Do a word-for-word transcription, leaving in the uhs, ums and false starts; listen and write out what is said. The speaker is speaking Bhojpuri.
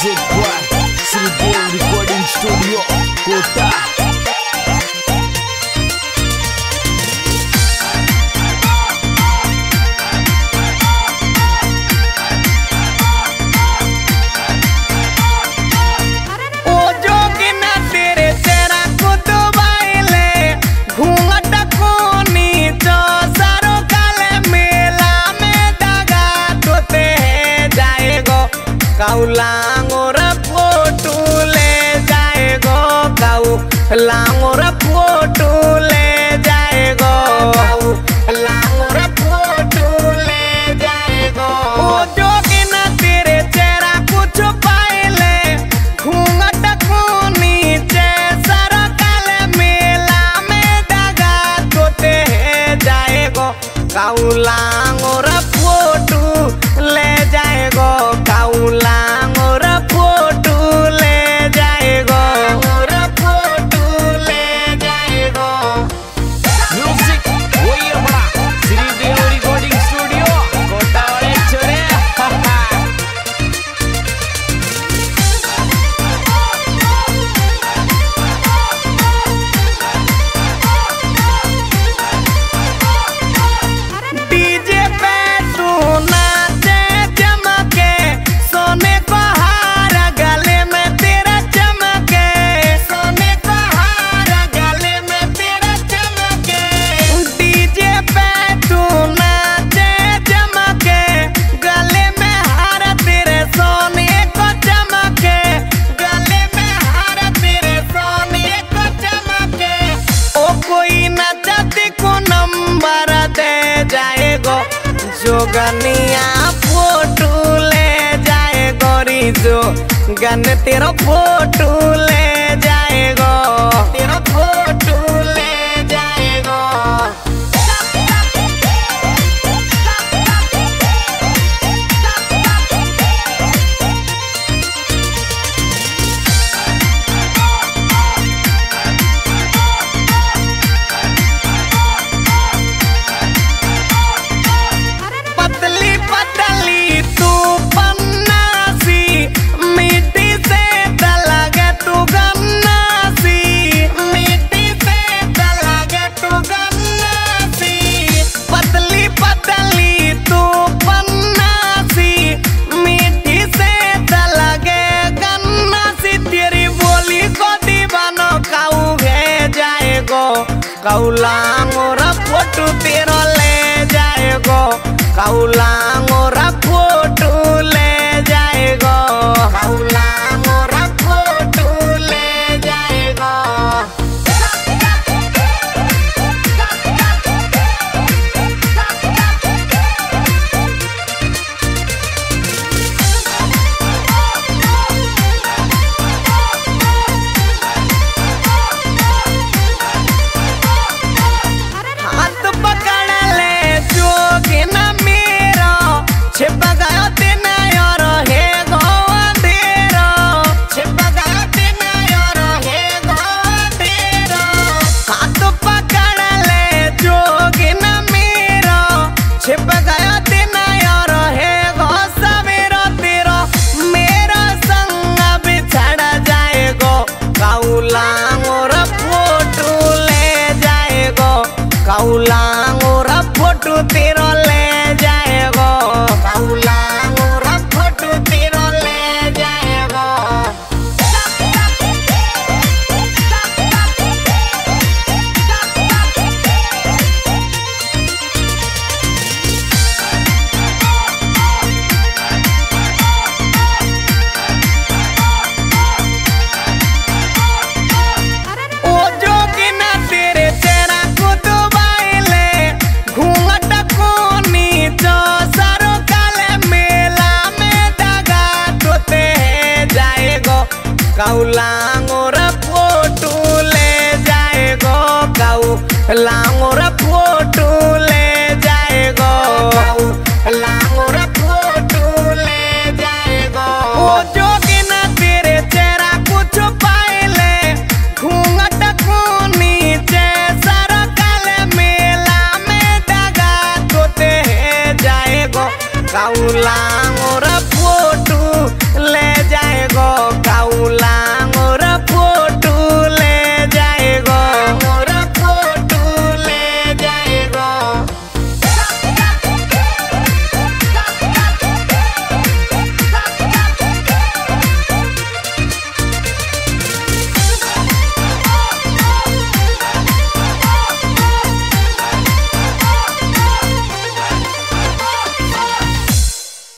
Music by Sridev Recording Studio, Kota. लांगोर फोटो ले जाएगो काऊ लांगोर फोटो ले जाएगो लांगोर फोटो ले जाएगो ओ जोगी ना तेरे चेहरा कुछ पाएले घूंघट को नीचे सर काले मेला में दगा तोते जाएगो काऊ लांगोर फोटो ले जाएगो काऊ लांगोर फोटो ले जाएगो फोटो ले जाएगो। Music वही अपना श्रीदेव रिकॉर्डिंग स्टूडियो कोटा वाले छोरे। डीजे पे तू नाचे चमके सोने को हार गले में तेरा चमके सोने को हार गले में तेरा चमके डीजे पे तू नाचे चमके गले में हार तेरे सोने को चमके गले में हार तेरे सोने को चमके ओ कोई नचती को नंबर दे जाएगो जोगनिया फोटो ले जाएगो रिजो गन तेरा फोटो ले जाएगो तेरा फोटो ले जाएगो। पतली पतली तू पन्नासी मिट्टी से लगे तू गन्नासी मिट्टी से लगे तू गन्नासी पतली पतली तू पन्नासी मिट्टी से लगे गन्नासी तेरी बोली को दीवानो काऊ है जाएगो काऊ लांगोर फोटो तेरा ले जाएगो काऊ लांगोर फोटो ले जाएगो काऊ लांगोर फोटो ले जाएगो। हाथ पकड़ ले जोगी ना मेरा छिप गया तेना यार है गो अंधेरा छिप गया तेना यार है गो अंधेरा हाथ पकड़ ले जोगी ना मेरा छिप गया तेना यार है गो सवेरा तेरा मेरा संग बिछड़ जाएगो काऊ लांगोर फोटो ले जाएगो काऊ लांगोर फोटो तेरा ले जाएगो काऊ लांगोर फोटो तेरा ले जाएगो। ओ जोगी ना तेरे चेहरा को दुबाइले घूंघट को नीचे सरो काले मेला में दगा तोते जाएगो काऊ लांगोर फोटो ले जाएगो काऊ लांगोर